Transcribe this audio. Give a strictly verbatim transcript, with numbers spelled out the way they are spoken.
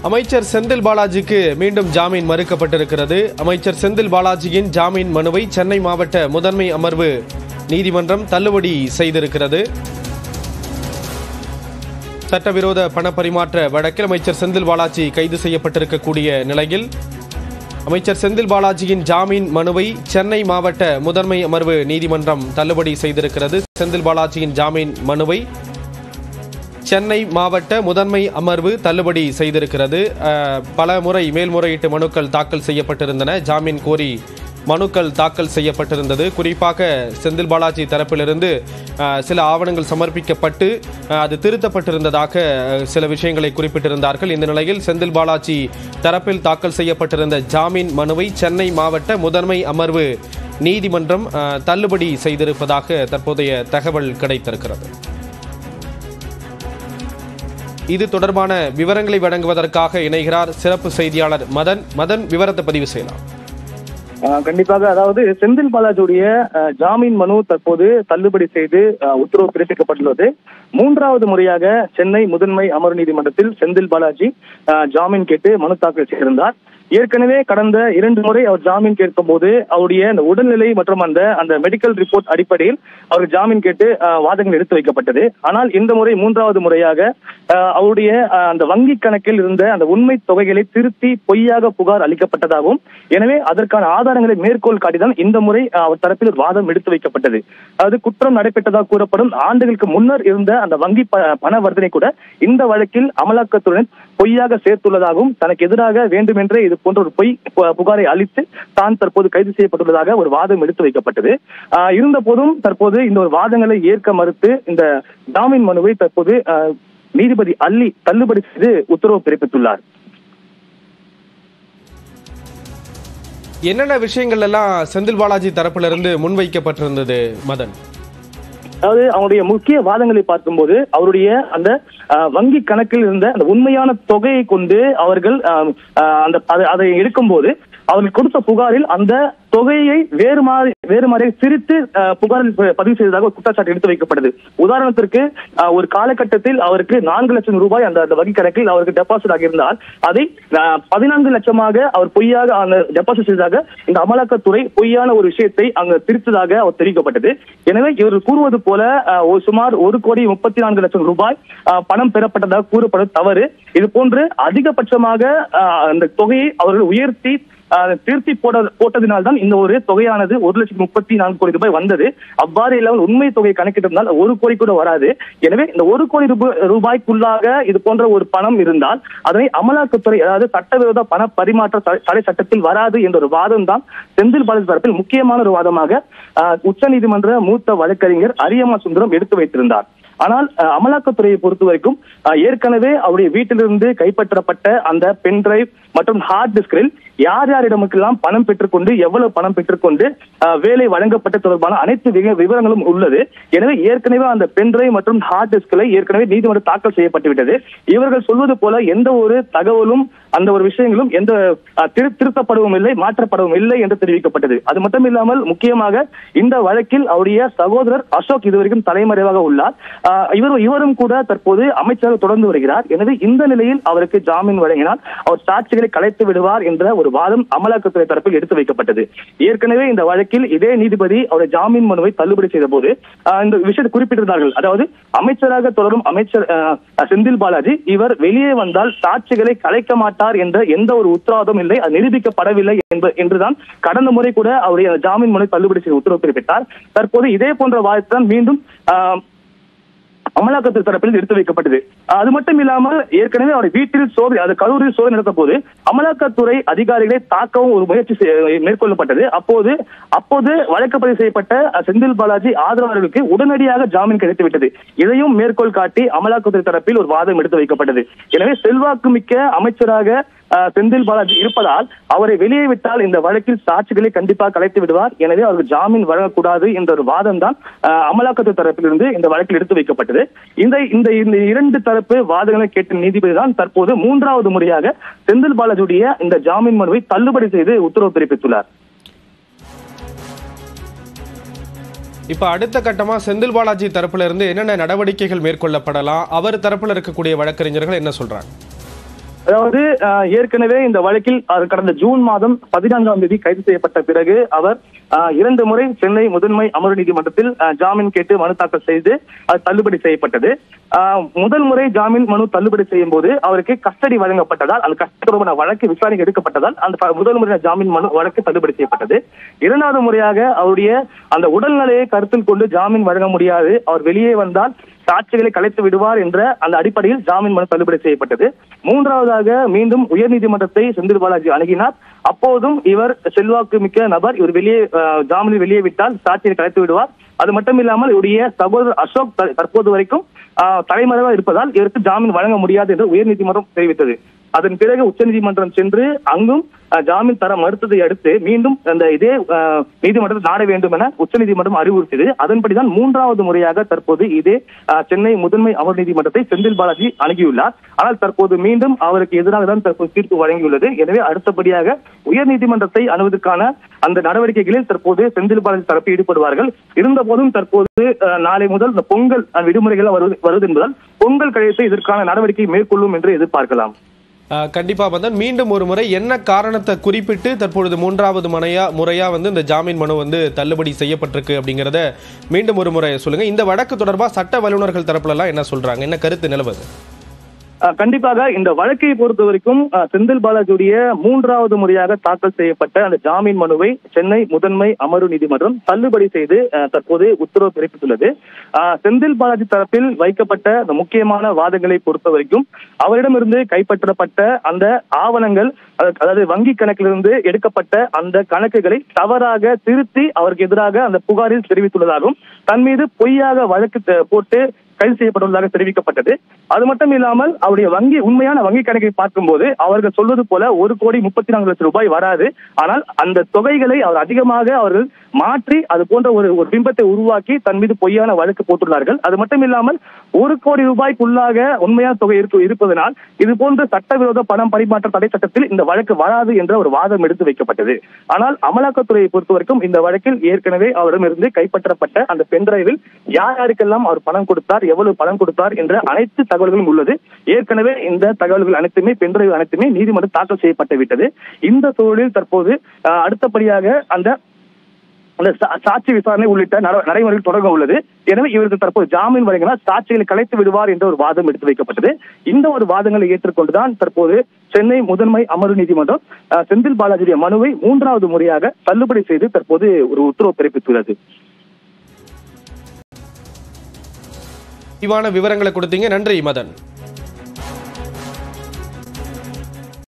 அமைச்சர் செந்தில் பாலாஜிக்கு மீண்டும் ஜாமீன் மறுக்கப்பட்டிருக்கிறது. அமைச்சர் செந்தில் பாலாஜியின் ஜாமீன் மனுவை சென்னை மாவட்ட முதன்மை அமர்வு நீதிமன்றம் தள்ளுபடி செய்திருக்கிறது. சட்டவிரோத பணப்பரிமாற்ற வழக்கில் அமைச்சர் செந்தில் பாலாஜி கைது செய்யப்பட்டிருக்கக்கூடிய நிலையில் அமைச்சர் செந்தில் பாலாஜியின் ஜாமீன் மனுவை சென்னை மாவட்ட முதன்மை அமர்வு நீதிமன்றம் தள்ளுபடி செய்திருக்கிறது. செந்தில் பாலாஜியின் ஜாமீன் மனுவை சென்னை மாவட்ட முதன்மை அமர்வு தள்ளுபடி செய்திருக்கிறது. பல முறை மேல்முறையீட்டு மனுக்கள் தாக்கல் செய்யப்பட்டிருந்தன. ஜாமீன் கோரி மனுக்கள் தாக்கல் செய்யப்பட்டிருந்தது. குறிப்பாக செந்தில் பாலாஜி தரப்பிலிருந்து சில ஆவணங்கள் சமர்ப்பிக்கப்பட்டு அது திருத்தப்பட்டிருந்ததாக சில விஷயங்களை குறிப்பிட்டிருந்தார்கள். இந்த நிலையில் செந்தில் பாலாஜி தரப்பில் தாக்கல் செய்யப்பட்டிருந்த ஜாமீன் மனுவை சென்னை மாவட்ட முதன்மை அமர்வு நீதிமன்றம் தள்ளுபடி செய்திருப்பதாக தற்போதைய தகவல் கிடைத்திருக்கிறது. இது தொடர்பான விவரங்களை வழங்குவதற்காக இணைகிறார் சிறப்பு செய்தியாளர் மதன். மதன், விவரத்தை பதிவு செய்யலாம். கண்டிப்பாக. அதாவது செந்தில் பாலாஜியுடைய ஜாமீன் மனு தற்போது தள்ளுபடி செய்து உத்தரவு பிறப்பிக்கப்பட்டுள்ளது. மூன்றாவது முறையாக சென்னை முதன்மை அமர்வு நீதிமன்றத்தில் செந்தில் பாலாஜி ஜாமீன் கேட்டு மனு தாக்கல் செய்திருந்தார். ஏற்கனவே கடந்த இரண்டு முறை அவர் ஜாமீன் கேட்கும் போது அவருடைய அந்த உடல்நிலை மற்றும் அந்த அந்த மெடிக்கல் ரிப்போர்ட் அடிப்படையில் அவர் ஜாமீன் கேட்டு வாதங்கள் எடுத்து வைக்கப்பட்டது. ஆனால் இந்த முறை மூன்றாவது முறையாக அவருடைய அந்த வங்கி கணக்கில் இருந்த அந்த உண்மை தொகைகளை திருத்தி பொய்யாக புகார் அளிக்கப்பட்டதாகவும், எனவே அதற்கான ஆதாரங்களை மேற்கோள் காட்டிதான் இந்த முறை அவர் தரப்பில் ஒரு வாதம் எடுத்து வைக்கப்பட்டது. அதாவது குற்றம் நடைபெற்றதாக கூறப்படும் ஆண்டுகளுக்கு முன்னர் இருந்த அந்த வங்கி பண வர்த்தனை கூட இந்த வழக்கில் அமலாக்கத்துடன் பொய்யாக சேர்த்துள்ளதாகவும், தனக்கு எதிராக வேண்டுமென்றே இது போன்ற ஒரு பொய் புகாரை அளித்து தான் தற்போது கைது செய்யப்பட்டுள்ளதாக ஒரு வாதம் எடுத்து வைக்கப்பட்டது. இருந்த போதும் தற்போது இந்த ஒரு வாதங்களை ஏற்க மறுத்து இந்த ஜாமீன் மனுவை தற்போது நீதிபதி அள்ளி தள்ளுபடி செய்து உத்தரவு பிறப்பித்துள்ளார். என்னென்ன விஷயங்கள் எல்லாம் செந்தில் பாலாஜி தரப்பிலிருந்து முன்வைக்கப்பட்டிருந்தது மதன்? அதாவது அவருடைய முக்கிய வாதங்களை பார்க்கும்போது அவருடைய அந்த வங்கி கணக்கில் இருந்த அந்த உண்மையான தொகையை கொண்டு அவர்கள் அந்த அதை எடுக்கும் போது அவர்கள் கொடுத்த புகாரில் அந்த தொகையை வேறு மாதிரி வேறு மாதிரி சிரித்து புகாரில் பதிவு செய்ததாக ஒரு குற்றச்சாட்டு எடுத்து வைக்கப்பட்டது. உதாரணத்திற்கு ஒரு காலகட்டத்தில் அவருக்கு நான்கு லட்சம் ரூபாய் அந்த வங்கி கணக்கில் அவருக்கு டெபாசிட் ஆகியிருந்தால் அதை பதினான்கு லட்சமாக அவர் பொய்யாக அந்த டெபாசிட் செய்ததாக இந்த அமலாக்கத்துறை பொய்யான ஒரு விஷயத்தை அங்கு திருத்ததாக அவர் தெரிவிக்கப்பட்டது. எனவே இவர்கள் கூறுவது போல சுமார் ஒரு கோடி முப்பத்தி நான்கு லட்சம் ரூபாய் பணம் பெறப்பட்டதாக கூறப்படும் தவறு. இது போன்று அதிகபட்சமாக அந்த தொகையை அவர்கள் உயர்த்தி திருத்தி போட போட்டதினால்தான் இந்த ஒரு தொகையானது ஒரு லட்சத்தி முப்பத்தி நான்கு கோடி ரூபாய் வந்தது. அவ்வாறு இல்லாமல் உண்மை தொகை கணக்கிட்டிருந்தால் ஒரு கோடி கூட வராது. எனவே இந்த ஒரு கோடி ரூபாய்க்குள்ளாக இது போன்ற ஒரு பணம் இருந்தால் அதனை அமலாக்கத்துறை, அதாவது சட்டவிரோத பண பரிமாற்ற தடை சட்டத்தில் வராது என்ற ஒரு வாதம் தான் செந்தில் பாலாஜி தரப்பில் முக்கியமான ஒரு வாதமாக உச்ச நீதிமன்ற மூத்த வழக்கறிஞர் அரியமா சுந்தரம் எடுத்து வைத்திருந்தார். ஆனால் அமலாக்கத்துறையை பொறுத்த வரைக்கும் ஏற்கனவே அவருடைய வீட்டிலிருந்து கைப்பற்றப்பட்ட அந்த பென்டிரைவ் மற்றும் ஹார்ட் டிஸ்கில் யார் யாரிடமெல்லாம் பணம் பெற்றுக்கொண்டு எவ்வளவு பணம் பெற்றுக்கொண்டு வேலை வழங்கப்பட்ட தொடர்பான அனைத்து விவரங்களும் உள்ளது. எனவே ஏற்கனவே அந்த பென்டிரைவ் மற்றும் ஹார்ட் டிஸ்களை ஏற்கனவே நீதிமன்றம் தாக்கல் செய்யப்பட்டுவிட்டது. இவர்கள் சொல்வது போல எந்த ஒரு தகவலும் அந்த ஒரு விஷயங்களும் எந்த திருத்தப்படவும் இல்லை, மாற்றப்படவும் இல்லை என்று தெரிவிக்கப்பட்டது. அது மட்டும் இல்லாமல் முக்கியமாக இந்த வழக்கில் அவருடைய சகோதரர் அசோக் இதுவரைக்கும் தலைமறைவாக உள்ளார். இவர் இவரும் கூட தற்போது அமைச்சராக தொடர்ந்து வருகிறார். எனவே இந்த நிலையில் அவருக்கு ஜாமீன் வழங்கினால் அவர் சாட்சிகளை கலைத்து விடுவார் என்ற ஒரு வாதம் அமலாக்கத்துறை தரப்பில் எடுத்து வைக்கப்பட்டது. ஏற்கனவே இந்த வழக்கில் இதே நீதிபதி அவருடைய ஜாமீன் மனுவை தள்ளுபடி செய்த போது இந்த விஷயத்தை குறிப்பிட்டிருந்தார்கள். அதாவது அமைச்சராக தொடரும் அமைச்சர் செந்தில் பாலாஜி இவர் வெளியே வந்தால் சாட்சிகளை கலைக்க மாட்டார் என்ற எந்த ஒரு உத்தரவாதம் இல்லை, அது நிரூபிக்கப்படவில்லை என்றுதான் கடந்த முறை கூட அவருடைய ஜாமீன் மனுவை தள்ளுபடி செய்து உத்தரவு பிறப்பித்தார். தற்போது இதே போன்ற வாய்ப்புதான் மீண்டும் அமலாக்கத்துறை தரப்பில் எடுத்து வைக்கப்பட்டது. அது மட்டும் இல்லாமல் ஏற்கனவே அவருடைய வீட்டில் சோதனை, அது கல்லூரியில் சோதனை நடத்த போது அமலாக்கத்துறை அதிகாரிகளை தாக்கவும் ஒரு முயற்சி மேற்கொள்ளப்பட்டது. அப்போது அப்போது வழக்கு பதிவு செய்யப்பட்ட செந்தில் பாலாஜி ஆதரவாளர்களுக்கு உடனடியாக ஜாமீன் கிடைத்துவிட்டது. இதையும் மேற்கோள் காட்டி அமலாக்கத்துறை தரப்பில் ஒரு வாதம் எடுத்து வைக்கப்பட்டது. எனவே செல்வாக்கு மிக்க அமைச்சராக செந்தில் பாலாஜி இருப்பதால் அவரை வெளியே விட்டால் இந்த வழக்கில் சாட்சிகளை கண்டிப்பாக கலைத்து விடுவார். எனவே அவருக்கு ஜாமீன் வழங்கக்கூடாது என்ற ஒரு வாதம் தான் அமலாக்கத்துறை தரப்பிலிருந்து இந்த வழக்கில் எடுத்து வைக்கப்பட்டது. இந்த இந்த இரண்டு தரப்பு வாதங்களை கேட்ட நீதிபதி தான் தற்போது மூன்றாவது முறையாக செந்தில் பாலாஜியுடைய இந்த ஜாமீன் மனுவை தள்ளுபடி செய்து உத்தரவு பிறப்பித்துள்ளார். இப்ப அடுத்த கட்டமா செந்தில் பாலாஜி தரப்புல இருந்து என்னென்ன நடவடிக்கைகள் மேற்கொள்ளப்படலாம், அவர் தரப்புல இருக்கக்கூடிய வழக்கறிஞர்கள் என்ன சொல்றாங்க? அதாவது ஏற்கனவே இந்த வழக்கில் கடந்த ஜூன் மாதம் பதினான்காம் தேதி கைது செய்யப்பட்ட பிறகு அவர் இரண்டு முறை சென்னை முதன்மை அமர்வு நீதிமன்றத்தில் ஜாமீன் கேட்டு மனு தாக்கல் செய்து அது தள்ளுபடி செய்யப்பட்டது. முதல் முறை ஜாமீன் மனு தள்ளுபடி செய்யும் போது அவருக்கு கஸ்டடி வழங்கப்பட்டதால் அந்த கஸ்டடி தொடர்பான வழக்கு விசாரணை எடுக்கப்பட்டதால் அந்த முதல் முறை ஜாமீன் மனு வழக்கு தள்ளுபடி செய்யப்பட்டது. இரண்டாவது முறையாக அவருடைய அந்த உடல்நிலையை கருத்தில் கொண்டு ஜாமீன் வழங்க முடியாது, அவர் வெளியே வந்தால் சாட்சிகளை கலைத்து விடுவார் என்ற அந்த அடிப்படையில் ஜாமீன் மனு தள்ளுபடி செய்யப்பட்டது. மூன்றாவதாக மீண்டும் உயர்நீதிமன்றத்தை செந்தில் பாலாஜி அணுகினார். அப்போதும் இவர் செல்வாக்கு மிக்க நபர், இவர் வெளியே ஜாமீனில் வெளியே விட்டால் சாட்சியை கலைத்து விடுவார். அது மட்டும் இல்லாமல் இவருடைய சகோதரர் அசோக் தற்போது வரைக்கும் தலைமறைவாக இருப்பதால் இவருக்கு ஜாமீன் வழங்க முடியாது என்று உயர்நீதிமன்றம் தெரிவித்தது. அதன் பிறகு உச்சநீதிமன்றம் சென்று அங்கும் ஜாமீன் தர மறுத்ததை அடுத்து மீண்டும் அந்த இதே நீதிமன்றத்தை நாட வேண்டும் என உச்சநீதிமன்றம் அறிவுறுத்தியது. அதன்படிதான் மூன்றாவது முறையாக தற்போது இதே சென்னை முதன்மை அமர்வு நீதிமன்றத்தை செந்தில் பாலாஜி அணுகியுள்ளார். ஆனால் தற்போது மீண்டும் அவருக்கு எதிராக தான் தற்போது தீர்ப்பு வழங்கியுள்ளது. எனவே அடுத்தபடியாக உயர்நீதிமன்றத்தை அணுவதற்கான அந்த நடவடிக்கைகளில் தற்போது செந்தில் பாலாஜி தரப்பு ஈடுபடுவார்கள். இருந்த போதும் தற்போது நாளை முதல் இந்த பொங்கல் விடுமுறைகள் வருவது என்பதால் பொங்கல் கழித்து இதற்கான நடவடிக்கை மேற்கொள்ளும் என்று எதிர்பார்க்கலாம். கண்டிப்பா மதன், மீண்டும் ஒரு முறை என்ன காரணத்தை குறிப்பிட்டு தற்பொழுது மூன்றாவது முறையா முறையா வந்து இந்த ஜாமீன் மனு வந்து தள்ளுபடி செய்யப்பட்டிருக்கு அப்படிங்கறத மீண்டும் ஒரு முறை சொல்லுங்க. இந்த வழக்கு தொடர்பா சட்ட வல்லுநர்கள் தரப்புல எல்லாம் என்ன சொல்றாங்க, என்ன கருத்து நிலவுது? கண்டிப்பாக இந்த வழக்கை பொறுத்த வரைக்கும் செந்தில் பாலாஜியுடைய மூன்றாவது முறையாக தாக்கல் செய்யப்பட்ட அந்த ஜாமீன் மனுவை சென்னை முதன்மை அமர்வு நீதிமன்றம் தள்ளுபடி செய்து தற்போது உத்தரவு பிறப்பித்துள்ளது. செந்தில் பாலாஜி தரப்பில் வைக்கப்பட்ட அந்த முக்கியமான வாதங்களை பொறுத்த வரைக்கும் அவரிடமிருந்து கைப்பற்றப்பட்ட அந்த ஆவணங்கள், அதாவது வங்கி கணக்கிலிருந்து எடுக்கப்பட்ட அந்த கணக்குகளை தவறாக திருத்தி அவருக்கு எதிராக அந்த புகாரில் தெரிவித்துள்ளதாகவும் தன் மீது பொய்யாக வழக்கு போட்டு கைது செய்யப்பட்டுள்ளதாக தெரிவிக்கப்பட்டது. அது மட்டும் இல்லாமல் அவருடைய வங்கி உண்மையான வங்கி கணக்கை பார்க்கும் போது அவர்கள் சொல்வது போல ஒரு கோடி முப்பத்தி நான்கு லட்சம் ரூபாய் வராது. ஆனால் அந்த தொகைகளை அவர் அதிகமாக அவர்கள் மாற்றி அது போன்ற ஒரு ஒரு பிம்பத்தை உருவாக்கி தன் மீது பொய்யான வழக்கு போட்டுள்ளார்கள். அது மட்டும் இல்லாமல் ஒரு கோடி ரூபாய்க்குள்ளாக உண்மையான தொகை இருப்பதனால் இது போன்ற சட்டவிரோத பணம் பரிமாற்ற தடை சட்டத்தில் இந்த வழக்கு வராது என்ற ஒரு வாதம் எடுத்து வைக்கப்பட்டது. ஆனால் அமலாக்கத்துறையை பொறுத்தவரைக்கும் இந்த வழக்கில் ஏற்கனவே அவரிடமிருந்து கைப்பற்றப்பட்ட அந்த பென்டிரைவில் யார் யாருக்கெல்லாம் அவர் பணம் கொடுத்தார், எவ்வளவு பணம் கொடுத்தார் என்ற அனைத்து தகவல்களும் உள்ளது. ஏற்கனவே இந்த தகவல்கள் அனைத்துமே பென்டிரைவ் அனைத்துமே நீதிமன்றம் தாக்கல் செய்யப்பட்டு விட்டது. இந்த சூழலில் தற்போது அடுத்தபடியாக அந்த அந்த சாட்சி விசாரணை உள்ளிட்ட நடைமுறைகள் தொடங்க உள்ளது. எனவே இவருக்கு தற்போது ஜாமீன் வழங்கினால் சாட்சிகளை கலைத்து விடுவார் என்ற ஒரு வாதம் எடுத்து வைக்கப்பட்டது. இந்த ஒரு வாதங்களை ஏற்றுக்கொண்டுதான் தற்போது சென்னை முதன்மை அமர்வு நீதிமன்றம் செந்தில் பாலாஜியுடைய மனுவை மூன்றாவது முறையாக தள்ளுபடி செய்து தற்போது ஒரு உத்தரவு பிறப்பித்துள்ளது. விரிவான விவரங்களை கொடுத்தீங்க, நன்றி மதன்.